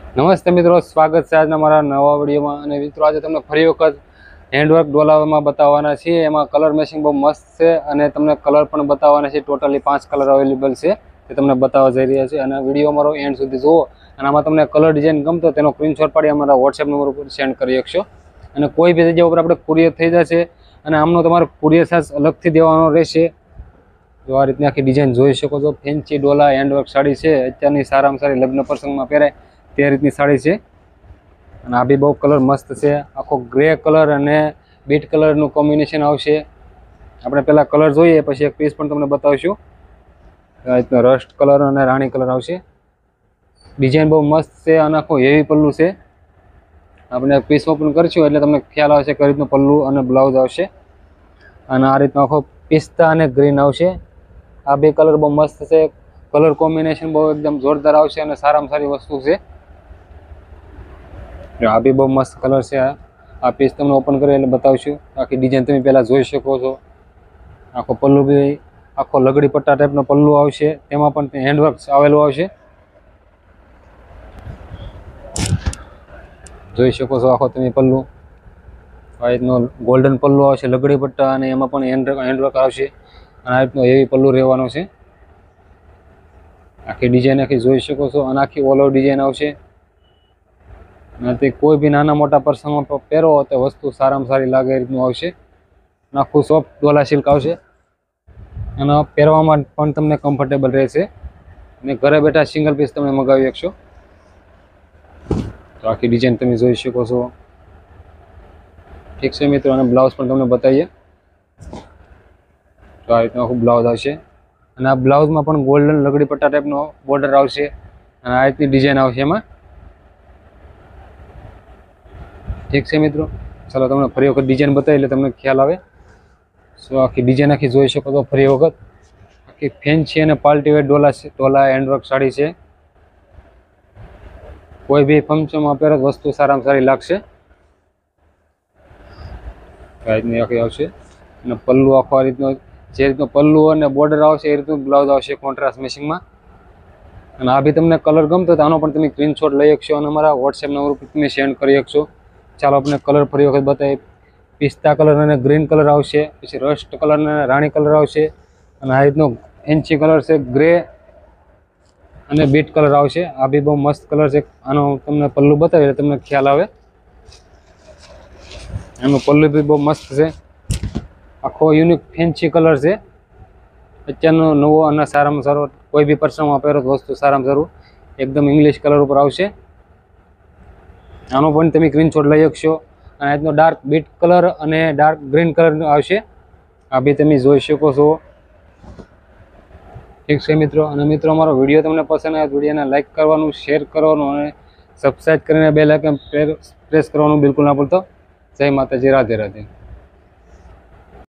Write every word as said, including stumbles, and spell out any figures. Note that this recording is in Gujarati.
નમસ્તે મિત્રો, સ્વાગત છે આજના મારા નવા વિડીયોમાં. અને મિત્રો આજે તમને ફરી વખત હેન્ડવર્ક ડોલામાં બતાવવાના છીએ. એમાં કલર મેચિંગ બહુ મસ્ત છે અને તમને કલર પણ બતાવવાના છે. ટોટલી પાંચ કલર અવેલેબલ છે એ તમને બતાવવા જઈ રહ્યા છે. અને વિડીયો મારો એન્ડ સુધી જુઓ અને આમાં તમને કલર ડિઝાઇન ગમતો તેનો સ્ક્રીનશોટ પાડી અમારા વોટ્સએપ નંબર ઉપર સેન્ડ કરી શકશો. અને કોઈ બી જગ્યા ઉપર આપણે કુરિયર થઈ જશે અને આમનો તમારે કુરિયર ચાર્જ અલગથી દેવાનો રહેશે. જો આ રીતની આખી ડિઝાઇન જોઈ શકો છો. ફેન્સી ડોલા હેન્ડવર્ક સાડી છે, અત્યારની સારામાં સારી લગ્ન પ્રસંગમાં પહેરાય તે રીતની સાડી છે. અને આ બી બહુ કલર મસ્ત છે. આખો ગ્રે કલર અને બીટ કલરનું કોમ્બિનેશન આવશે. આપણે પહેલાં કલર જોઈએ પછી એક પીસ પણ તમને બતાવીશું. આ રીતનો રસ્ટ કલર અને રાણી કલર આવશે. ડિઝાઇન બહુ મસ્ત છે અને આખો હેવી પલ્લું છે. આપણે પીસ ઓપન કરીશું એટલે તમને ખ્યાલ આવશે કઈ રીતનું પલ્લું અને બ્લાઉઝ આવશે. અને આ રીતનો આખો પિસ્તા અને ગ્રીન આવશે. આ બે કલર બહુ મસ્ત છે. કલર કોમ્બિનેશન બહુ એકદમ જોરદાર આવશે અને સારામાં સારી વસ્તુ છે. આ બી બહુ મસ્ત કલર છે. આ પીસ તમને ઓપન કરી એટલે બતાવશું. આખી ડિઝાઇન તમે પહેલાં જોઈ શકો છો. આખો પલ્લુ બી આખો લગડી પટ્ટા ટાઈપનો પલ્લુ આવશે. તેમાં પણ હેન્ડવર્ક આવેલું આવશે. જોઈ શકો છો આખો તમે પલ્લુ. આ રીતનો ગોલ્ડન પલ્લુ આવશે લગડી પટ્ટા અને એમાં પણ હેન્ડ હેન્ડવર્ક આવશે. અને આ રીતનો હેવી પલ્લુ રહેવાનો છે. આખી ડિઝાઇન આખી જોઈ શકો છો. અને આખી ઓલ ઓવર ડિઝાઇન આવશે. અને તે કોઈ બી નાના મોટા પ્રસંગમાં પહેરો તો વસ્તુ સારામાં સારી લાગે એ રીતનું આવશે. આખું સોફ્ટ ડોલા સિલ્ક આવશે અને પહેરવામાં પણ તમને કમ્ફર્ટેબલ રહેશે. અને ઘરે બેઠા સિંગલ પીસ તમે મગાવી શકશો. તો આખી ડિઝાઇન તમે જોઈ શકો છો. ઠીક છે મિત્રો. અને બ્લાઉઝ પણ તમને બતાવીએ. તો આ રીતનું આખું બ્લાઉઝ આવશે. અને આ બ્લાઉઝમાં પણ ગોલ્ડન લગડી પટ્ટા ટાઈપનો બોર્ડર આવશે. અને આ રીતની ડિઝાઇન આવશે એમાં. ઠીક છે મિત્રો. ચાલો તમને ફરી વખત ડિઝાઇન બતાવી એટલે તમને ખ્યાલ આવે. સો આખી ડિઝાઇન આખી જોઈ શકો તો ફરી વખત. આખી ફેન્સી અને પાર્ટી વેર ડોલા ડોલા હેન્ડવર્ક સાડી છે. કોઈ બી ફંક્શનમાં પહેરો વસ્તુ સારામાં સારી લાગશે. આ રીતની આખી આવશે. અને પલ્લુ આખો આ રીતનો જે રીતનો પલ્લુ અને બોર્ડર આવશે એ રીતનું બ્લાઉઝ આવશે કોન્ટ્રાસ્ટ મેચિંગમાં. અને આ બી તમને કલર ગમતો તો આનો પણ તમે સ્ક્રીનશોટ લઈ શકશો અને અમારા વોટ્સએપ નંબર ઉપર તમે સેન્ડ કરી શકશો. ચાલો આપણે કલર ફરી વખત બતાવીએ. પિસ્તા કલર અને ગ્રીન કલર આવશે. પછી રસ્ટ કલર અને રાણી કલર આવશે. અને આ રીતનો ફેન્સી કલર છે ગ્રે અને બીટ કલર આવશે. આ બી બહુ મસ્ત કલર છે. આનો તમને પલ્લુ બતાવીએ એટલે તમને ખ્યાલ આવે. એનું પલ્લુ બી બહુ મસ્ત છે. આખો યુનિક ફેન્સી કલર છે. અત્યારનો નવો અને સારામાં સારો કોઈ બી પ્રસંગમાં પહેરો વસ્તુ સારામાં સારું એકદમ ઇંગ્લિશ કલર ઉપર આવશે. આનો પણ તમે સ્ક્રીનશોટ લઈ શકશો. અને આજનો ડાર્ક બીટ કલર અને ડાર્ક ગ્રીન કલર આવશે. આ બી તમે જોઈ શકો છો. ઠીક છે મિત્રો. અને મિત્રો અમારો વિડીયો તમને પસંદ આવે વિડીયોને લાઇક કરવાનું, શેર કરવાનું અને સબસ્ક્રાઈબ કરીને બેલ આઇકન પ્રેસ કરવાનું બિલકુલ ના ભૂલતો. જય માતાજી. રાધે રાધે.